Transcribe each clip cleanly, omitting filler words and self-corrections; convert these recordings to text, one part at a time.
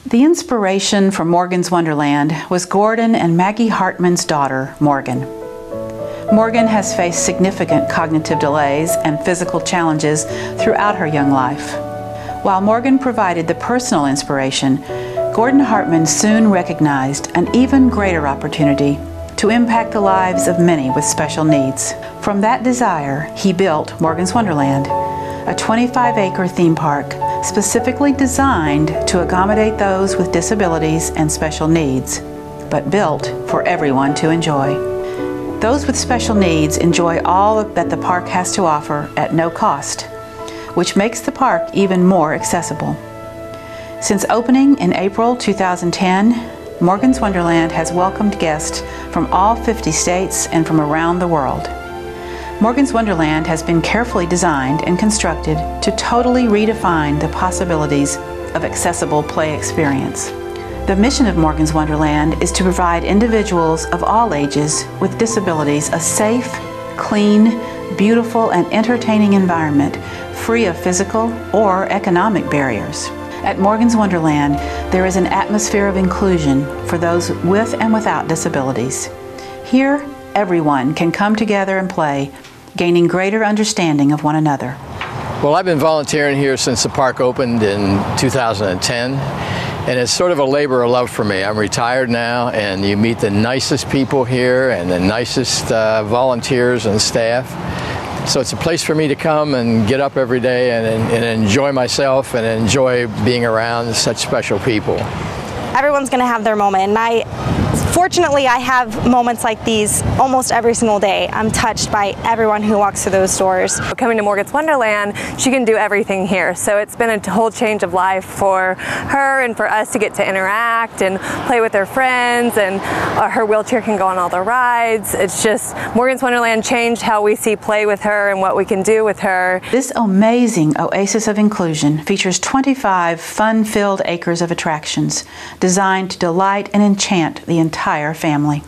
The inspiration for Morgan's Wonderland was Gordon and Maggie Hartman's daughter, Morgan. Morgan has faced significant cognitive delays and physical challenges throughout her young life. While Morgan provided the personal inspiration, Gordon Hartman soon recognized an even greater opportunity to impact the lives of many with special needs. From that desire, he built Morgan's Wonderland, a 25-acre theme park specifically designed to accommodate those with disabilities and special needs, but built for everyone to enjoy. Those with special needs enjoy all that the park has to offer at no cost, which makes the park even more accessible. Since opening in April 2010, Morgan's Wonderland has welcomed guests from all 50 states and from around the world. Morgan's Wonderland has been carefully designed and constructed to totally redefine the possibilities of accessible play experience. The mission of Morgan's Wonderland is to provide individuals of all ages with disabilities a safe, clean, beautiful, and entertaining environment free of physical or economic barriers. At Morgan's Wonderland, there is an atmosphere of inclusion for those with and without disabilities. Here, everyone can come together and play, gaining greater understanding of one another. Well, I've been volunteering here since the park opened in 2010, and it's sort of a labor of love for me. I'm retired now, and you meet the nicest people here and the nicest volunteers and staff. So it's a place for me to come and get up every day and enjoy myself and enjoy being around such special people. Everyone's going to have their moment, and fortunately, I have moments like these almost every single day. I'm touched by everyone who walks through those doors. Coming to Morgan's Wonderland, she can do everything here. So it's been a whole change of life for her and for us to get to interact and play with her friends, and her wheelchair can go on all the rides. It's just, Morgan's Wonderland changed how we see play with her and what we can do with her. This amazing oasis of inclusion features 25 fun-filled acres of attractions designed to delight and enchant the entire family.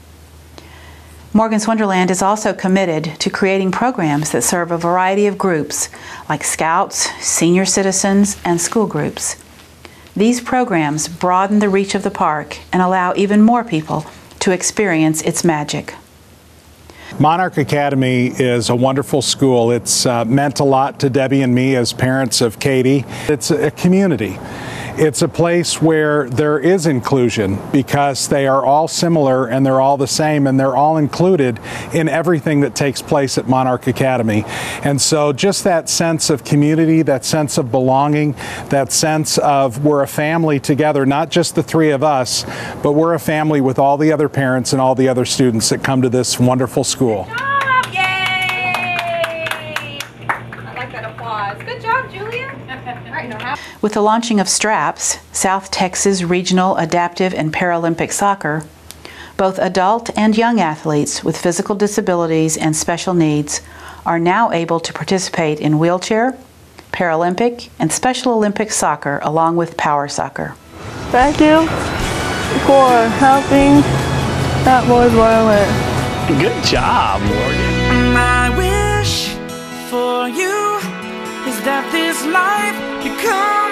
Morgan's Wonderland is also committed to creating programs that serve a variety of groups like Scouts, senior citizens, and school groups. These programs broaden the reach of the park and allow even more people to experience its magic. Monarch Academy is a wonderful school. It's meant a lot to Debbie and me as parents of Katie. It's a community. It's a place where there is inclusion because they are all similar and they're all the same and they're all included in everything that takes place at Monarch Academy. And so just that sense of community, that sense of belonging, that sense of we're a family together, not just the three of us, but we're a family with all the other parents and all the other students that come to this wonderful school. With the launching of STRAPS, South Texas Regional Adaptive and Paralympic Soccer, both adult and young athletes with physical disabilities and special needs are now able to participate in wheelchair, Paralympic, and Special Olympic soccer along with power soccer. Thank you for helping that boy's violin. Good job, Morgan. My wish for you is that this life becomes